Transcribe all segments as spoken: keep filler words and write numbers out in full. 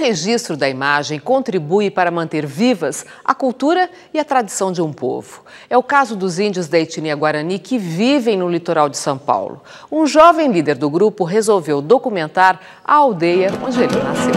registro da imagem contribui para manter vivas a cultura e a tradição de um povo. É o caso dos índios da etnia Guarani que vivem no litoral de São Paulo. Um jovem líder do grupo resolveu documentar a aldeia onde ele nasceu.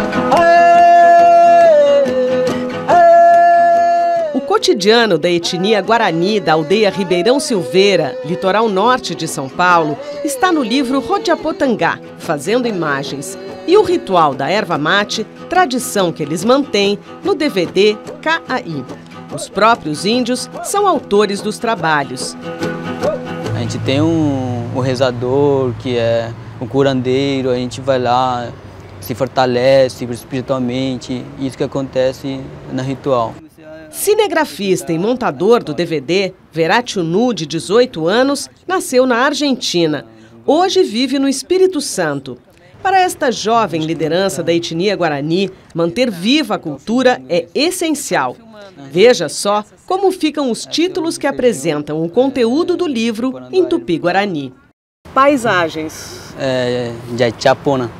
O cotidiano da etnia Guarani da aldeia Ribeirão Silveira, litoral norte de São Paulo, está no livro Rodiapotangá, Fazendo Imagens, e o ritual da erva mate, tradição que eles mantêm, no D V D K A I. Os próprios índios são autores dos trabalhos. A gente tem um, um rezador, que é um curandeiro, a gente vai lá, se fortalece espiritualmente, isso que acontece no ritual. Cinegrafista e montador do D V D, Veratio Nu, de dezoito anos, nasceu na Argentina. Hoje vive no Espírito Santo. Para esta jovem liderança da etnia Guarani, manter viva a cultura é essencial. Veja só como ficam os títulos que apresentam o conteúdo do livro em Tupi-Guarani. Paisagens. É, de Chapona.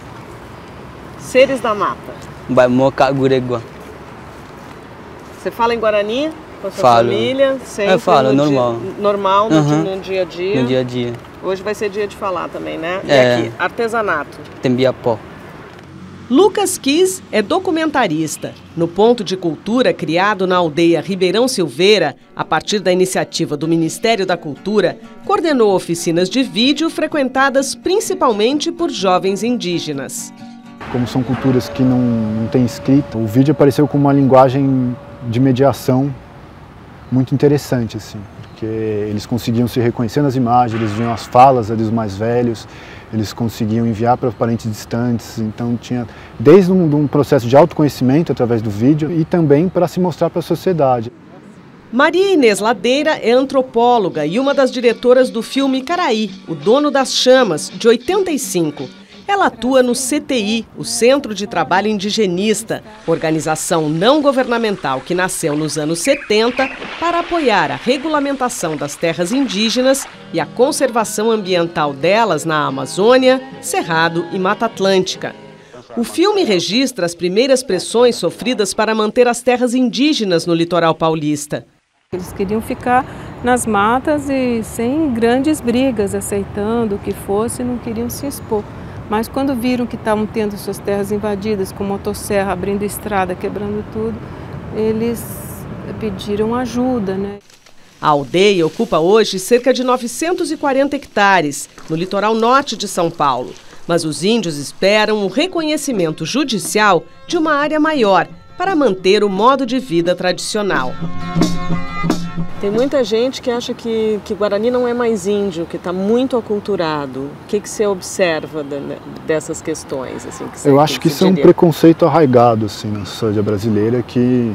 Seres da mata. Mocaguregua. Você fala em Guarani com a sua Falo. família? Sempre Eu falo, no normal. Dia, normal, no, Uhum. dia, no dia a dia? No dia a dia. Hoje vai ser dia de falar também, né? E É. aqui, artesanato. Tembiapó. Lucas Kiss é documentarista. No Ponto de Cultura, criado na aldeia Ribeirão Silveira, a partir da iniciativa do Ministério da Cultura, coordenou oficinas de vídeo frequentadas principalmente por jovens indígenas. Como são culturas que não, não têm escrita, o vídeo apareceu como uma linguagem de mediação muito interessante, assim, porque eles conseguiam se reconhecer nas imagens, eles viam as falas dos mais velhos, eles conseguiam enviar para parentes distantes, então tinha desde um, um processo de autoconhecimento através do vídeo e também para se mostrar para a sociedade. Maria Inês Ladeira é antropóloga e uma das diretoras do filme Caraí, O Dono das Chamas, de oitenta e cinco. Ela atua no C T I, o Centro de Trabalho Indigenista, organização não governamental que nasceu nos anos setenta para apoiar a regulamentação das terras indígenas e a conservação ambiental delas na Amazônia, Cerrado e Mata Atlântica. O filme registra as primeiras pressões sofridas para manter as terras indígenas no litoral paulista. Eles queriam ficar nas matas e sem grandes brigas, aceitando o que fosse, não queriam se expor. Mas quando viram que estavam tendo suas terras invadidas, com motosserra, abrindo estrada, quebrando tudo, eles pediram ajuda, né? A aldeia ocupa hoje cerca de novecentos e quarenta hectares, no litoral norte de São Paulo. Mas os índios esperam o reconhecimento judicial de uma área maior para manter o modo de vida tradicional. Tem muita gente que acha que, que Guarani não é mais índio, que está muito aculturado. O que, que você observa de, dessas questões? Assim, que você, Eu acho que, que isso é um preconceito arraigado assim, na sociedade brasileira que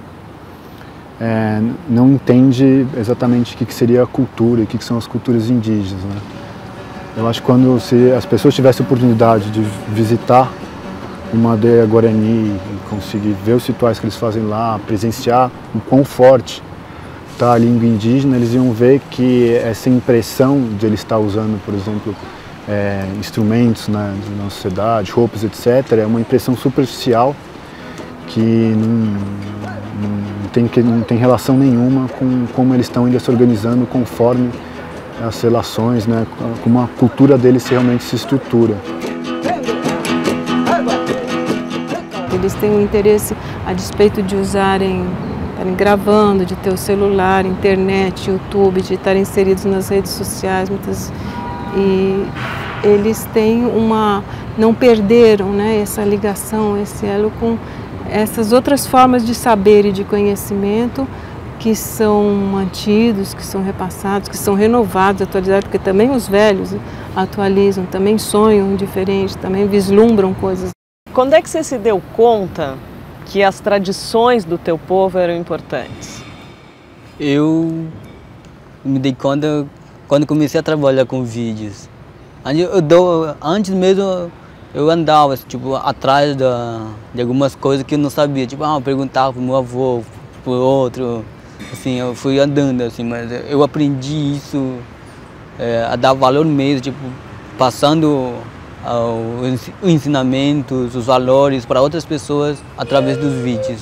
é, não entende exatamente o que, que seria a cultura e o que, que são as culturas indígenas, né? Eu acho que quando se as pessoas tivessem a oportunidade de visitar uma aldeia Guarani e conseguir ver os rituais que eles fazem lá, presenciar o quão forte está a língua indígena, eles iam ver que essa impressão de ele estar usando, por exemplo, é, instrumentos, né, na sociedade, roupas, etcétera, é uma impressão superficial que não, não, tem, que não tem relação nenhuma com como eles estão ainda se organizando conforme as relações, né, como a cultura deles realmente se estrutura. Eles têm um interesse a despeito de usarem, estarem gravando, de ter o celular, internet, YouTube, de estarem inseridos nas redes sociais, muitas, e eles têm uma, não perderam, né, essa ligação, esse elo com essas outras formas de saber e de conhecimento que são mantidos, que são repassados, que são renovados, atualizados, porque também os velhos atualizam, também sonham diferente, também vislumbram coisas. Quando é que você se deu conta que as tradições do teu povo eram importantes? Eu me dei conta quando comecei a trabalhar com vídeos. Eu dou, antes mesmo eu andava tipo, atrás da, de algumas coisas que eu não sabia. Tipo, ah, eu perguntava para o meu avô, para o outro. Assim, eu fui andando, assim, mas eu aprendi isso, é, a dar valor mesmo, tipo, passando os ensinamentos, os valores para outras pessoas através dos vídeos.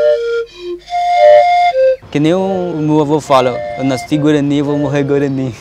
Que nem o meu avô fala, eu nasci Guarani, vou morrer Guarani.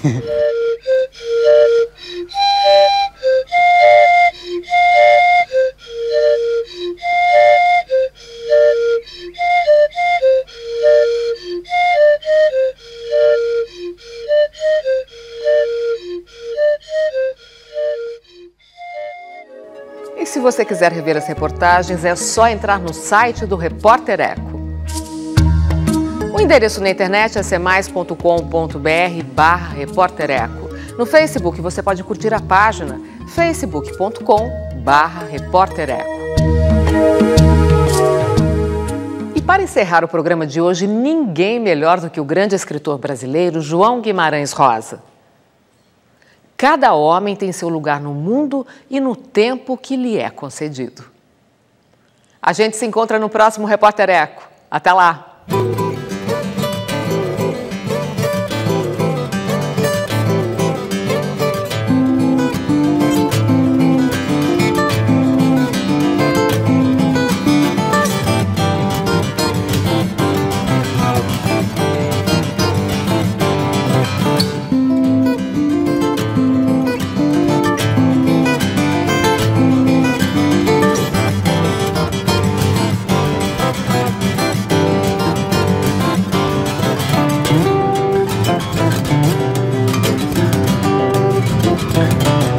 E se você quiser rever as reportagens, é só entrar no site do Repórter Eco. O endereço na internet é c mais ponto com ponto b r barra Repórter Eco. No Facebook você pode curtir a página facebook ponto com barra Repórter Eco. E para encerrar o programa de hoje, ninguém melhor do que o grande escritor brasileiro João Guimarães Rosa. Cada homem tem seu lugar no mundo e no tempo que lhe é concedido. A gente se encontra no próximo Repórter Eco. Até lá! We'll be right back.